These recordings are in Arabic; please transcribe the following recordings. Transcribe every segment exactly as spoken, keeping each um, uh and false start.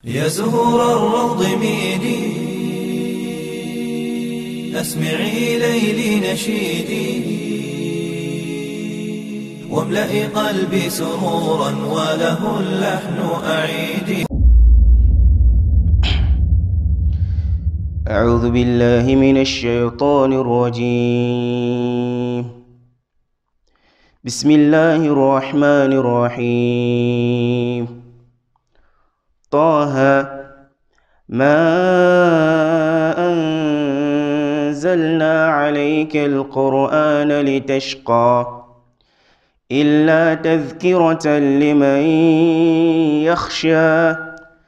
يا زهور الروض ميدي، أسمعي ليلي نشيدي، واملئي قلبي سرورا وله اللحن أعيدي. أعوذ بالله من الشيطان الرجيم. بسم الله الرحمن الرحيم. طه ما أنزلنا عليك القرآن لتشقى إلا تذكرة لمن يخشى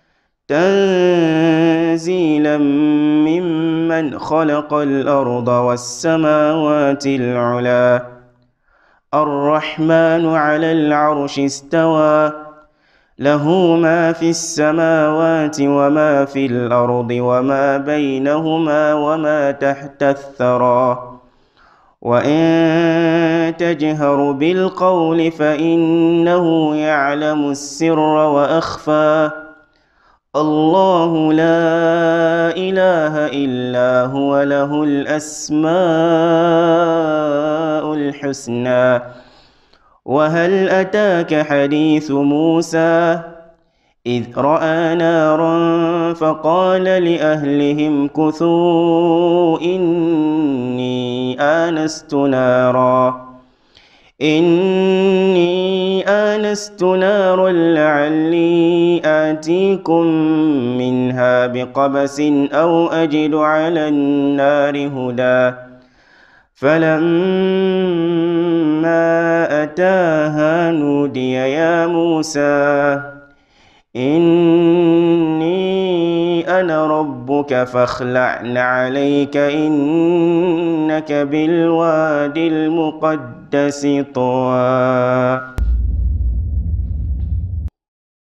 تنزيلا ممن خلق الأرض والسماوات العلى الرحمن على العرش استوى له ما في السماوات وما في الأرض وما بينهما وما تحت الثرى وإن تجهر بالقول فإنه يعلم السر وأخفى الله لا إله إلا هو له الأسماء الحسنى. وهل أتاك حديث موسى إذ رأى نارا فقال لأهلهم كثوا إني آنست نارا إني آنست نارا لعلي آتيكم منها بقبس أو أجد على النار هدى فلما أتاها نودي يا موسى إني أنا ربك فاخلع عليك إنك بالوادي المقدس طوى.